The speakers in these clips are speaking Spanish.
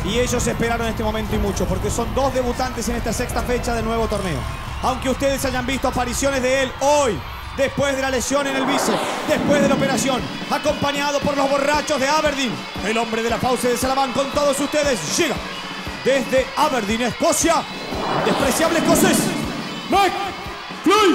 Y ellos esperaron este momento y mucho, porque son dos debutantes en esta sexta fecha del nuevo torneo. Aunque ustedes hayan visto apariciones de él hoy, después de la lesión en el bíceps, después de la operación, acompañado por los borrachos de Aberdeen, el hombre de la Fauce de Salamán con todos ustedes llega desde Aberdeen, Escocia, despreciable escocés, McFly.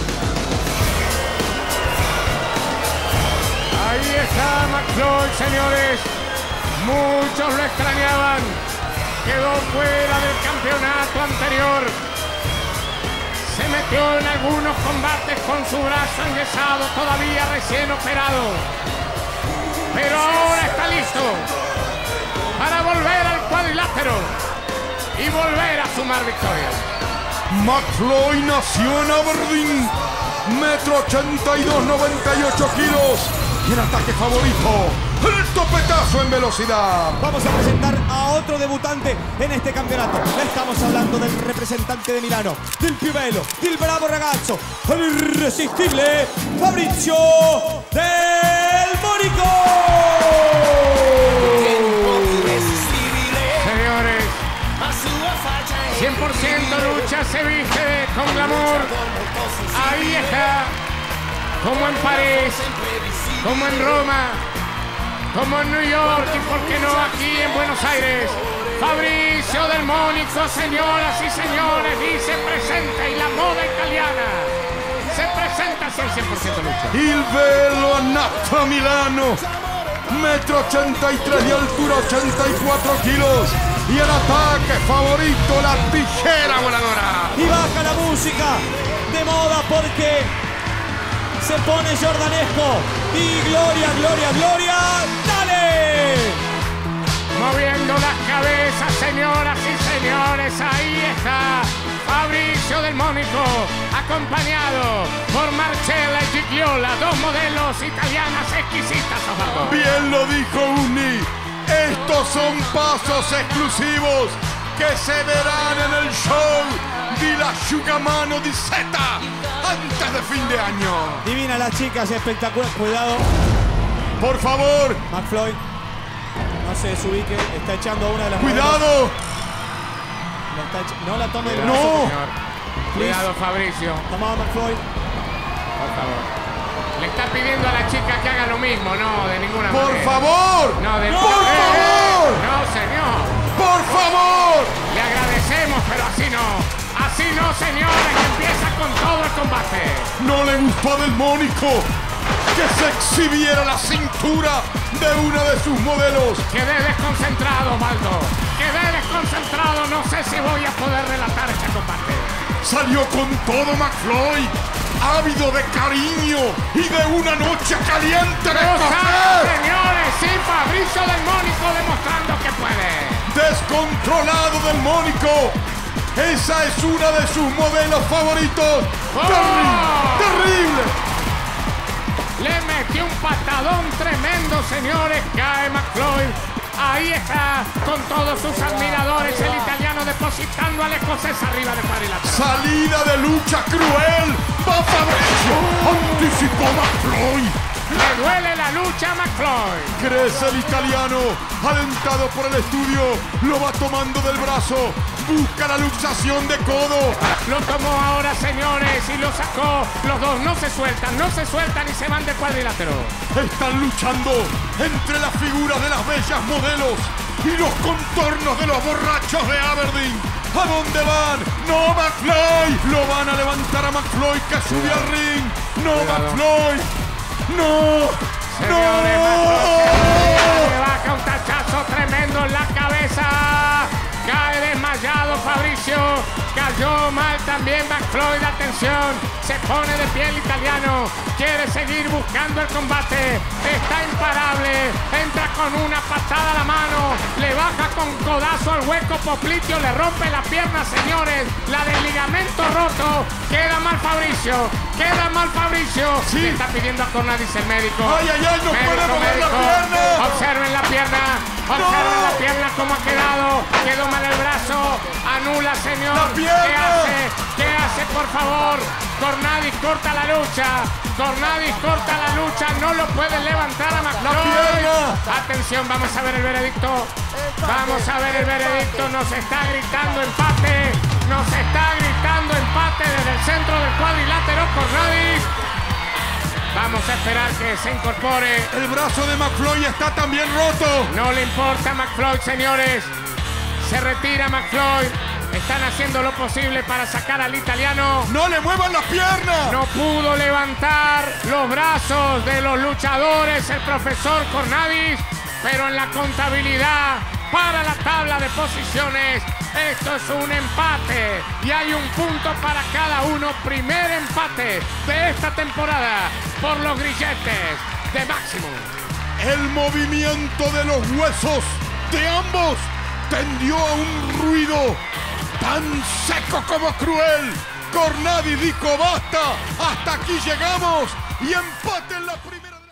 Ahí está McFly, señores. Muchos lo extrañaban. Quedó fuera del campeonato anterior. Se metió en algunos combates con su brazo enyesado, todavía recién operado. Pero ahora está listo para volver al cuadrilátero y volver a sumar victorias. McFly nació en Aberdeen, 1,82 m, 98 kilos. Y el ataque favorito, el topetazo en velocidad. Vamos a presentar a otro debutante en este campeonato. Estamos hablando del representante de Milano, del piubello, del bravo ragazzo, el irresistible Fabrizio Del Monico. Señores, 100% lucha se viste con glamour. Ahí está, como en París, como en Roma, como en New York y por qué no aquí en Buenos Aires. Fabrizio Del Monico, señoras y señores, y se presenta, y la moda italiana se presenta así al 100% lucha. Il velo nato Milano, 1,83 m de altura, 84 kilos. Y el ataque favorito, la tijera voladora. Y baja la música de moda porque se pone jordanesco. Y gloria, gloria, gloria, ¡dale! Moviendo las cabezas, señoras y señores, ahí está Fabrizio Del Monico, acompañado por Marcella y Gigliola, dos modelos italianas exquisitas, Osvaldo. Bien lo dijo Uni, estos son pasos exclusivos que se verán en el show de la Asciugamano di Zeta antes de fin de año. Divina las chicas, espectacular. Cuidado, Por favor, McFly. No se desubique, está echando a una de las cuidado. No la tome el No. brazo. Señor. Cuidado, Fabricio, Tomado McFly. por favor. Le está pidiendo a la chica que haga lo mismo, no, de ninguna Por manera. favor. No, de Por favor. No, señor. Por favor. Le agradecemos, pero así no. Así no, señores, que empieza con todo el combate. No le gustó a Del Monico que se exhibiera la cintura de una de sus modelos. Quedé desconcentrado, Osvaldo. Quedé desconcentrado. No sé si voy a poder relatar este combate. Salió con todo McFly, ávido de cariño y de una noche caliente de Lo sabe, placer. señores. Sí, Fabrizio Del Monico demostrando que puede. Descontrolado Del Monico. Esa es una de sus modelos favoritos. ¡Oh! Terrible. Le metió un patadón tremendo, señores. Cae McFly. Ahí está, con todos sus admiradores, el italiano depositando al escocés arriba de cuadrilátero. Salida de lucha cruel. Va Fabrizio. Anticipó McFly. Le duele la lucha a McFly. Crece el italiano, alentado por el estudio, lo va tomando del brazo, busca la luxación de codo. Lo tomó ahora, señores, y lo sacó. Los dos no se sueltan y se van de cuadrilátero. Están luchando entre las figuras de las bellas modelos y los contornos de los borrachos de Aberdeen. ¿A dónde van? ¡No, McFly! Lo van a levantar a McFly que sube al ring. ¡No, McFly! ¡No! Señores, ¡No! le baja un tachazo tremendo en la cabeza. Cae desmayado Fabrizio. Cayó mal también McFly. Atención, se pone de pie el italiano. Quiere seguir buscando el combate. Está imparable. Entra con una patada a la mano. Le baja con codazo al hueco popliteo. Le rompe la pierna, señores. La del ligamento roto. Queda mal Fabrizio. Queda mal Fabrizio. Sí. Le está pidiendo a Corna, dice el médico. ¡Ay, ay, ay! ¡No puede Médico, mover la médico. pierna! Observen la pierna. Observen la pierna cómo ha quedado. Quedó mal el brazo. Anula, señor. ¡La pierna! ¿Qué hace, por favor? Cornadis corta la lucha. Cornadis corta la lucha. No lo puede levantar a McFloyd. Atención, vamos a ver el veredicto. Vamos a ver el veredicto. Nos está gritando empate. Nos está gritando empate desde el centro del cuadrilátero Cornadis. Vamos a esperar que se incorpore. El brazo de McFloyd está también roto. No le importa a McFloyd, señores. Se retira McFloyd. Están haciendo lo posible para sacar al italiano. ¡No le muevan las piernas! No pudo levantar los brazos de los luchadores el profesor Cornadis, pero en la contabilidad para la tabla de posiciones, esto es un empate y hay un punto para cada uno. Primer empate de esta temporada por los grilletes de Maximum. El movimiento de los huesos de ambos tendió a un ruido tan seco como cruel. Cornadis dijo basta, hasta aquí llegamos y empate en la primera.